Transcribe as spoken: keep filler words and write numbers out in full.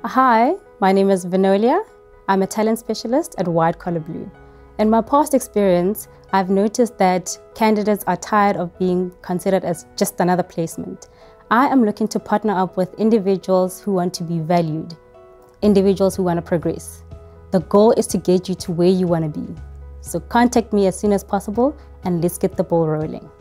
Hi, my name is Vinolia. I'm a talent specialist at WhiteCollarBlue. In my past experience, I've noticed that candidates are tired of being considered as just another placement. I am looking to partner up with individuals who want to be valued, individuals who want to progress. The goal is to get you to where you want to be. So contact me as soon as possible and let's get the ball rolling.